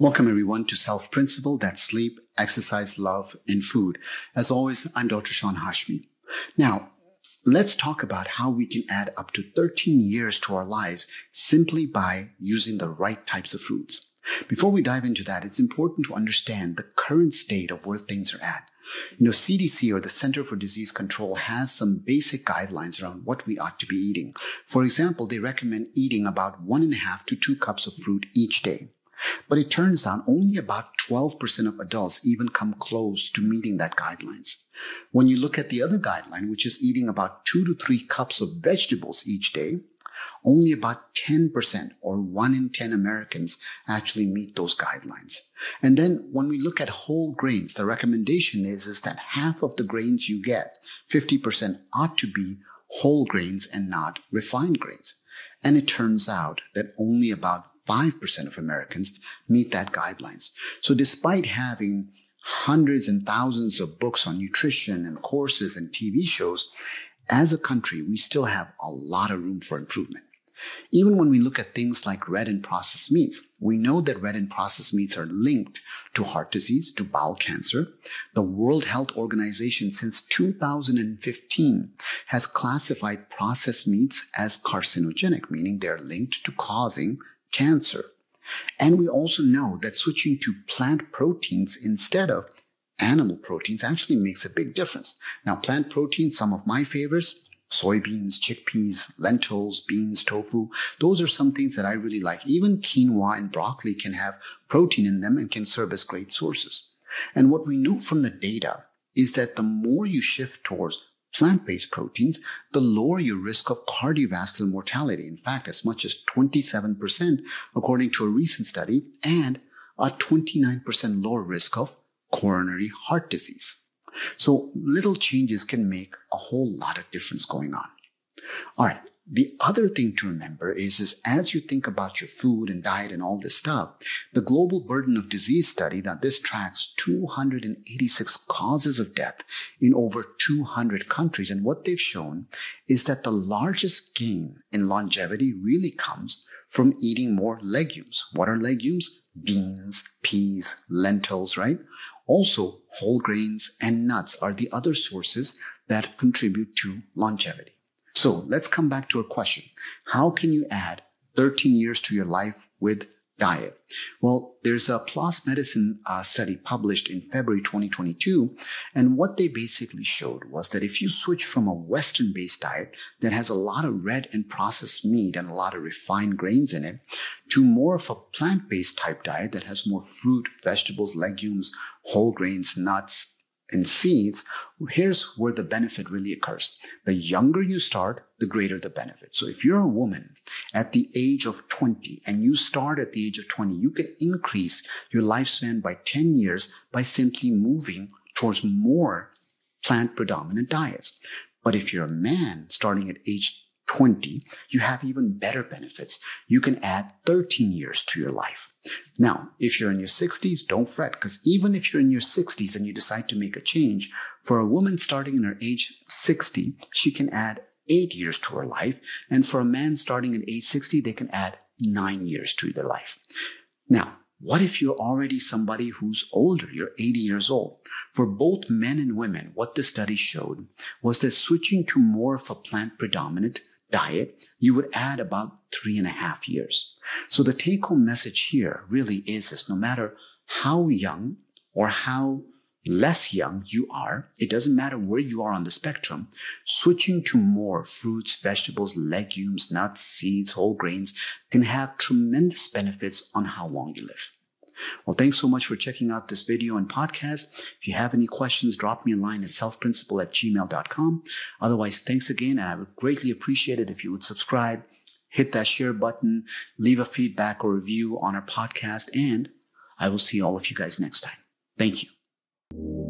Welcome everyone to Self Principle, that's sleep, exercise, love, and food. As always, I'm Dr. Hashmi. Now, let's talk about how we can add up to 13 years to our lives simply by using the right types of foods. Before we dive into that, it's important to understand the current state of where things are at. CDC, or the Center for Disease Control, has some basic guidelines around what we ought to be eating. For example, they recommend eating about 1.5 to 2 cups of fruit each day. But it turns out only about 12% of adults even come close to meeting that guidelines. When you look at the other guideline, which is eating about 2 to 3 cups of vegetables each day, only about 10% or 1 in 10 Americans actually meet those guidelines. And then when we look at whole grains, the recommendation is that half of the grains you get, 50%, ought to be whole grains and not refined grains. And it turns out that only about 5% of Americans meet that guidelines. So despite having hundreds and thousands of books on nutrition and courses and TV shows, as a country, we still have a lot of room for improvement. Even when we look at things like red and processed meats, we know that red and processed meats are linked to heart disease, to bowel cancer. The World Health Organization since 2015 has classified processed meats as carcinogenic, meaning they're linked to causing cancer. And we also know that switching to plant proteins instead of animal proteins actually makes a big difference. Now, plant proteins, some of my favorites, soybeans, chickpeas, lentils, beans, tofu, those are some things that I really like. Even quinoa and broccoli can have protein in them and can serve as great sources. And what we know from the data is that the more you shift towards plant-based proteins, the lower your risk of cardiovascular mortality. In fact, as much as 27% according to a recent study, and a 29% lower risk of coronary heart disease. So little changes can make a whole lot of difference going on. All right. The other thing to remember is as you think about your food and diet and all this stuff, the Global Burden of Disease study, that this tracks 286 causes of death in over 200 countries. And what they've shown is that the largest gain in longevity really comes from eating more legumes. What are legumes? Beans, peas, lentils, right? Also, whole grains and nuts are the other sources that contribute to longevity. So let's come back to our question. How can you add 13 years to your life with diet? Well, there's a PLOS Medicine study published in February 2022. And what they basically showed was that if you switch from a Western-based diet that has a lot of red and processed meat and a lot of refined grains in it, to more of a plant-based type diet that has more fruit, vegetables, legumes, whole grains, nuts, and seeds, here's where the benefit really occurs. The younger you start, the greater the benefit. So if you're a woman at the age of 20 and you start at the age of 20, you can increase your lifespan by 10 years by simply moving towards more plant-predominant diets. But if you're a man starting at age 20, you have even better benefits. You can add 13 years to your life. Now, if you're in your 60s, don't fret, because even if you're in your 60s and you decide to make a change, for a woman starting in her age 60, she can add 8 years to her life. And for a man starting at age 60, they can add 9 years to their life. Now, what if you're already somebody who's older? You're 80 years old. For both men and women, what the study showed was that switching to more of a plant-predominant diet, you would add about 3.5 years. So the take-home message here really is no matter how young or how less young you are, it doesn't matter where you are on the spectrum, switching to more fruits, vegetables, legumes, nuts, seeds, whole grains can have tremendous benefits on how long you live. Well, thanks so much for checking out this video and podcast. If you have any questions, drop me a line at selfprinciple@gmail.com. Otherwise, thanks again, and I would greatly appreciate it if you would subscribe, hit that share button, leave a feedback or review on our podcast, and I will see all of you guys next time. Thank you.